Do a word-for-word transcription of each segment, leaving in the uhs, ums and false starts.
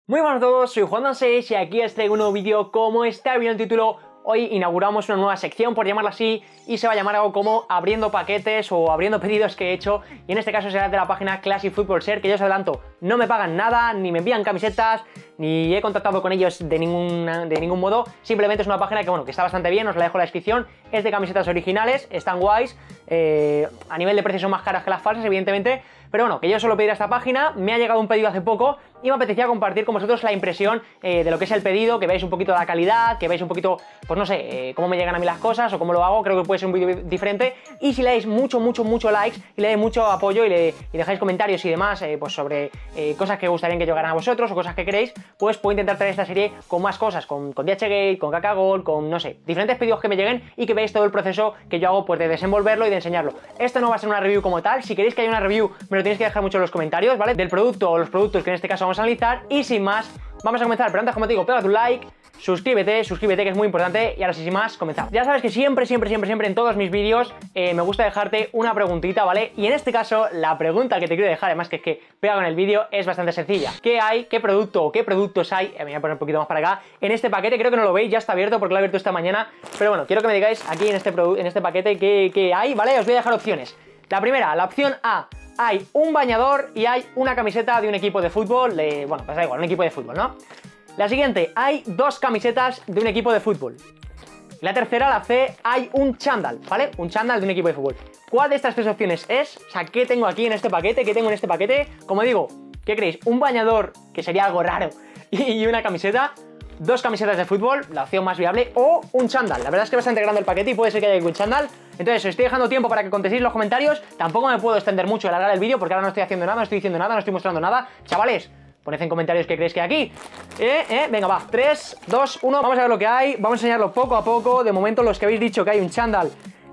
Muy buenas a todos, soy Juan seis y aquí os traigo un nuevo vídeo. Como está viendo el título, hoy inauguramos una nueva sección, por llamarla así, y se va a llamar algo como abriendo paquetes o abriendo pedidos que he hecho, y en este caso será de la página Classic Football Share, que yo os adelanto, no me pagan nada, ni me envían camisetas, ni he contactado con ellos de ningún, de ningún modo. Simplemente es una página que, bueno, que está bastante bien, os la dejo en la descripción. Es de camisetas originales, están guays, eh, a nivel de precio son más caras que las falsas, evidentemente, pero bueno, que yo solo pedir a esta página. Me ha llegado un pedido hace poco y me apetecía compartir con vosotros la impresión eh, de lo que es el pedido, que veáis un poquito la calidad, que veáis un poquito, pues no sé, eh, cómo me llegan a mí las cosas o cómo lo hago. Creo que puede ser un vídeo diferente, y si le dais mucho, mucho, mucho likes y le dais mucho apoyo y, le, y dejáis comentarios y demás, eh, pues sobre eh, cosas que gustarían que llegaran a vosotros o cosas que queréis, pues puedo intentar traer esta serie con más cosas, con, con DHgate, con Kakagol, con, no sé, diferentes pedidos que me lleguen y que veáis todo el proceso que yo hago, pues de desenvolverlo y de enseñarlo. Esto no va a ser una review como tal. Si queréis que haya una review, me lo tenéis que dejar mucho en los comentarios, ¿vale? Del producto o los productos que en este caso vamos a analizar. Y sin más, vamos a comenzar. Pero antes, como te digo, pégate un like, suscríbete, suscríbete, que es muy importante. Y ahora sí, sin más, comenzamos. Ya sabes que siempre, siempre, siempre, siempre en todos mis vídeos eh, me gusta dejarte una preguntita, ¿vale? Y en este caso, la pregunta que te quiero dejar, además que es que pega con el vídeo, es bastante sencilla. ¿Qué hay, qué producto o qué productos hay? Eh, me voy a poner un poquito más para acá. En este paquete, creo que no lo veis, ya está abierto porque lo he abierto esta mañana. Pero bueno, quiero que me digáis aquí en este, en este paquete qué, qué hay, ¿vale? Os voy a dejar opciones. La primera, la opción A. Hay un bañador y hay una camiseta de un equipo de fútbol, de, bueno, pues da igual, un equipo de fútbol, ¿no? La siguiente, hay dos camisetas de un equipo de fútbol. La tercera, la C, hay un chándal, ¿vale? Un chándal de un equipo de fútbol. ¿Cuál de estas tres opciones es? O sea, ¿qué tengo aquí en este paquete? ¿Qué tengo en este paquete? Como digo, ¿qué creéis? ¿Un bañador, que sería algo raro, y una camiseta? Dos camisetas de fútbol, la opción más viable, o un chándal. La verdad es que es bastante grande el paquete y puede ser que haya un chándal. Entonces os estoy dejando tiempo para que contestéis los comentarios. Tampoco me puedo extender mucho y alargar el vídeo porque ahora no estoy haciendo nada, no estoy diciendo nada, no estoy mostrando nada. Chavales, poned en comentarios qué creéis que hay aquí. Eh, eh, venga, va, tres, dos, uno, vamos a ver lo que hay. Vamos a enseñarlo poco a poco. De momento, los que habéis dicho que hay un chándal,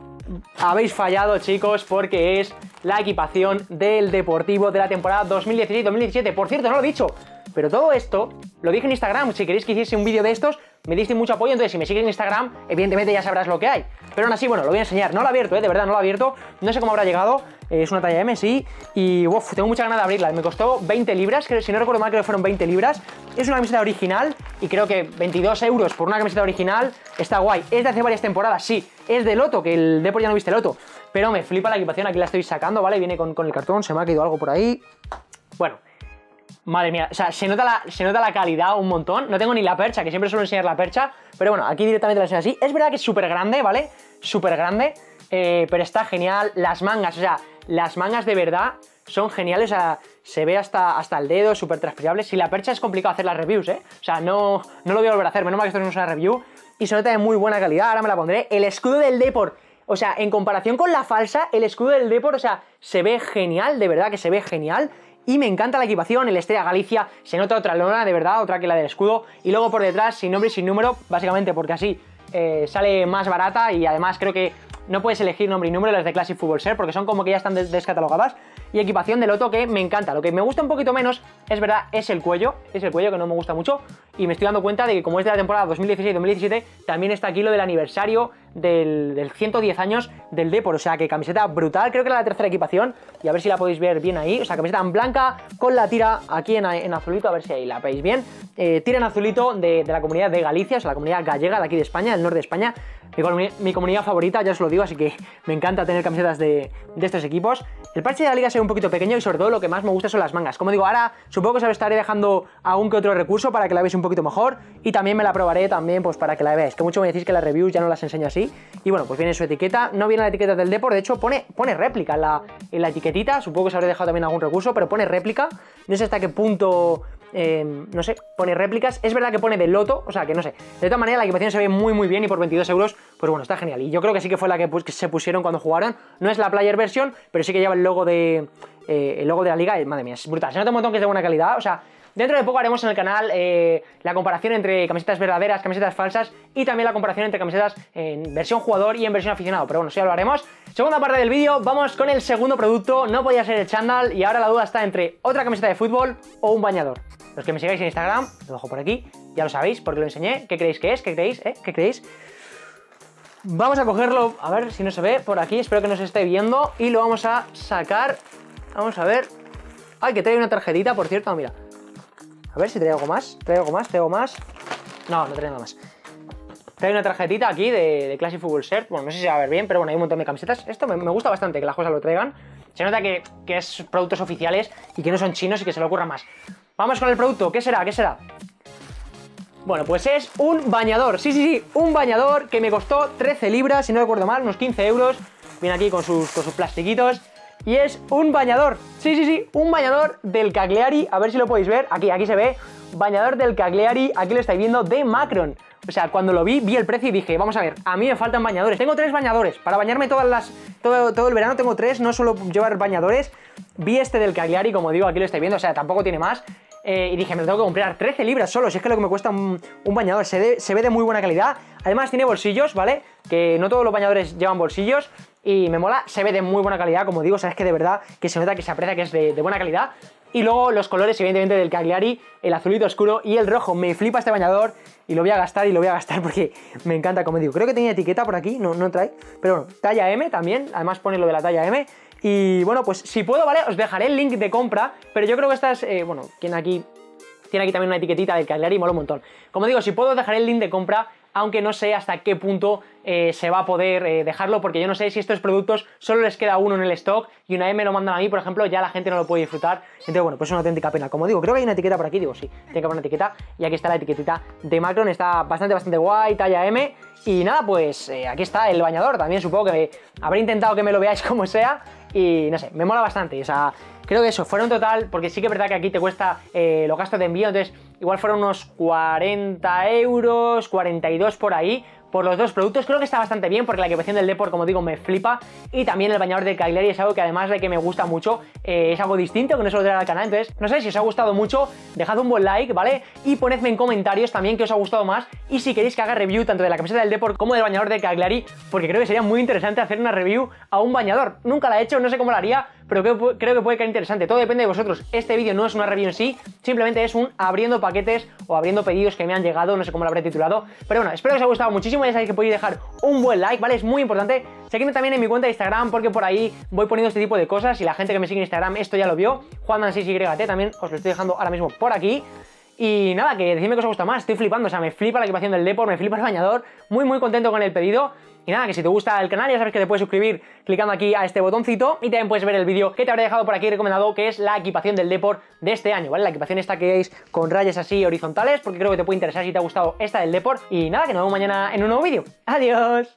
habéis fallado, chicos, porque es la equipación del Deportivo de la temporada dos mil dieciséis dos mil diecisiete. Por cierto, no lo he dicho, pero todo esto lo dije en Instagram. Si queréis que hiciese un vídeo de estos, me diste mucho apoyo, entonces si me sigues en Instagram, evidentemente ya sabrás lo que hay. Pero aún así, bueno, lo voy a enseñar. No lo he abierto, ¿eh? De verdad, no lo he abierto. No sé cómo habrá llegado. Eh, es una talla M, sí. Y, uff, tengo mucha ganas de abrirla. Me costó veinte libras, creo, si no recuerdo mal, creo que fueron veinte libras. Es una camiseta original y creo que veintidós euros por una camiseta original está guay. Es de hace varias temporadas, sí. Es de Loto, que el Depor ya no viste Loto. Pero me flipa la equipación, aquí la estoy sacando, ¿vale? Viene con, con el cartón, se me ha caído algo por ahí. Bueno. Madre mía, o sea, se nota, la, se nota la calidad un montón. No tengo ni la percha, que siempre suelo enseñar la percha, pero bueno, aquí directamente la enseño así. Es verdad que es súper grande, ¿vale? Súper grande, eh, pero está genial. Las mangas, o sea, las mangas de verdad son geniales. O sea, se ve hasta, hasta el dedo, súper transpirable. Si la percha es complicado hacer las reviews, ¿eh? O sea, no, no lo voy a volver a hacer, menos mal que esto no es una review. Y se nota de muy buena calidad, ahora me la pondré. El escudo del Depor, o sea, en comparación con la falsa, el escudo del Depor, o sea, se ve genial, de verdad que se ve genial. Y me encanta la equipación, el Estrella Galicia, se nota otra lona, de verdad, otra que la del escudo. Y luego por detrás, sin nombre y sin número, básicamente porque así eh, sale más barata. Y además creo que no puedes elegir nombre y número las de Classic Football Share, porque son como que ya están des descatalogadas. Y equipación de Loto que me encanta. Lo que me gusta un poquito menos, es verdad, es el cuello. Es el cuello que no me gusta mucho. Y me estoy dando cuenta de que como es de la temporada dos mil dieciséis dos mil diecisiete, también está aquí lo del aniversario del, del ciento diez años del Depor. O sea que camiseta brutal, creo que era la tercera equipación. Y a ver si la podéis ver bien ahí. O sea, camiseta en blanca con la tira aquí en, en azulito, a ver si ahí la veis bien. Eh, tira en azulito de, de la comunidad de Galicia, o sea, la comunidad gallega de aquí de España, del norte de España. Mi comunidad, mi comunidad favorita, ya os lo digo, así que me encanta tener camisetas de, de estos equipos. El parche de la liga se ve un poquito pequeño y sobre todo lo que más me gusta son las mangas. Como digo, ahora supongo que os estaré dejando algún que otro recurso para que la veáis un poquito mejor. Y también me la probaré también pues para que la veáis, que mucho me decís que las reviews ya no las enseño así. Y bueno, pues viene su etiqueta, no viene la etiqueta del Depor, de hecho pone, pone réplica en la, en la etiquetita. Supongo que os habré dejado también algún recurso, pero pone réplica. No sé hasta qué punto... Eh, no sé, pone réplicas. Es verdad que pone de Loto, o sea que no sé. De todas maneras la equipación se ve muy muy bien y por veintidós euros, pues bueno, está genial. Y yo creo que sí que fue la que, pues, que se pusieron cuando jugaron. No es la player version, pero sí que lleva el logo de eh, el logo de la liga. Y, madre mía, es brutal, se nota un montón que es de buena calidad. O sea, dentro de poco haremos en el canal eh, la comparación entre camisetas verdaderas, camisetas falsas, y también la comparación entre camisetas en versión jugador y en versión aficionado. Pero bueno, sí ya lo haremos. Segunda parte del vídeo, vamos con el segundo producto. No podía ser el chándal y ahora la duda está entre otra camiseta de fútbol o un bañador. Los que me sigáis en Instagram, lo dejo por aquí, ya lo sabéis porque lo enseñé. ¿Qué creéis que es? ¿Qué creéis? ¿Eh? ¿Qué creéis? Vamos a cogerlo, a ver si no se ve por aquí, espero que no se esté viendo. Y lo vamos a sacar, vamos a ver. Ay, que trae una tarjetita, por cierto, mira. A ver si trae algo más, trae algo más, trae algo más. No, no trae nada más. Trae una tarjetita aquí de, de Classic Football Shirt. Bueno, no sé si se va a ver bien, pero bueno, hay un montón de camisetas. Esto me, me gusta bastante que las cosas lo traigan. Se nota que, que es productos oficiales y que no son chinos y que se lo ocurran más. Vamos con el producto. ¿Qué será? ¿Qué será? Bueno, pues es un bañador. Sí, sí, sí, un bañador que me costó trece libras, si no recuerdo mal, unos quince euros. Viene aquí con sus, con sus plastiquitos. Y es un bañador. Sí, sí, sí, un bañador del Cagliari. A ver si lo podéis ver. Aquí, aquí se ve. Bañador del Cagliari. Aquí lo estáis viendo, de Macron. O sea, cuando lo vi, vi el precio y dije, vamos a ver, a mí me faltan bañadores. Tengo tres bañadores, para bañarme todas las todo, todo el verano tengo tres, no suelo llevar bañadores. Vi este del Cagliari, como digo, aquí lo estáis viendo, o sea, tampoco tiene más. eh, Y dije, me lo tengo que comprar, trece libras solo, si es que lo que me cuesta un, un bañador, se, de, se ve de muy buena calidad. Además tiene bolsillos, ¿vale? Que no todos los bañadores llevan bolsillos. Y me mola, se ve de muy buena calidad, como digo, o sea, es que de verdad que se nota que se aprecia que es de, de buena calidad. Y luego los colores, evidentemente, del Cagliari, el azulito oscuro y el rojo. Me flipa este bañador y lo voy a gastar y lo voy a gastar porque me encanta, como digo. Creo que tenía etiqueta por aquí, no, no trae. Pero bueno, talla M también, además pone lo de la talla M. Y bueno, pues si puedo, ¿vale? Os dejaré el link de compra, pero yo creo que esta es, eh, bueno, quien aquí... Tiene aquí también una etiquetita del Cagliari, mola un montón. Como digo, si puedo, os dejaré el link de compra, aunque no sé hasta qué punto eh, se va a poder eh, dejarlo, porque yo no sé si estos productos solo les queda uno en el stock y una vez me lo mandan a mí, por ejemplo, ya la gente no lo puede disfrutar. Entonces, bueno, pues es una auténtica pena. Como digo, creo que hay una etiqueta por aquí, digo, sí, tiene que haber una etiqueta. Y aquí está la etiquetita de Macron, está bastante, bastante guay, talla M. Y nada, pues eh, aquí está el bañador, también supongo que habré intentado que me lo veáis como sea. Y no sé, me mola bastante, o sea, creo que eso, fuera un total, porque sí que es verdad que aquí te cuesta eh, los gastos de envío, entonces igual fueron unos cuarenta euros, cuarenta y dos por ahí, por los dos productos. Creo que está bastante bien porque la equipación del Depor, como digo, me flipa, y también el bañador del Cagliari es algo que, además de que me gusta mucho, eh, es algo distinto que no suelo traer al canal. Entonces, no sé, si os ha gustado mucho, dejad un buen like, ¿vale? Y ponedme en comentarios también qué os ha gustado más y si queréis que haga review tanto de la camiseta del Depor como del bañador del Cagliari, porque creo que sería muy interesante hacer una review a un bañador. Nunca la he hecho, no sé cómo la haría, pero creo, creo que puede quedar interesante. Todo depende de vosotros. Este vídeo no es una review en sí, simplemente es un abriendo paquetes o abriendo pedidos que me han llegado, no sé cómo lo habré titulado. Pero bueno, espero que os haya gustado muchísimo. Ya sabéis que podéis dejar un buen like, ¿vale? Es muy importante. Seguidme también en mi cuenta de Instagram, porque por ahí voy poniendo este tipo de cosas y la gente que me sigue en Instagram esto ya lo vio. Juanman seis Y T, también os lo estoy dejando ahora mismo por aquí. Y nada, que decidme que os ha gustado más, estoy flipando, o sea, me flipa la equipación del Depor, me flipa el bañador, muy muy contento con el pedido. Y nada, que si te gusta el canal ya sabes que te puedes suscribir clicando aquí a este botoncito, y también puedes ver el vídeo que te habré dejado por aquí recomendado, que es la equipación del Depor de este año, ¿vale? La equipación esta que veis con rayas así horizontales, porque creo que te puede interesar si te ha gustado esta del Depor. Y nada, que nos vemos mañana en un nuevo vídeo. ¡Adiós!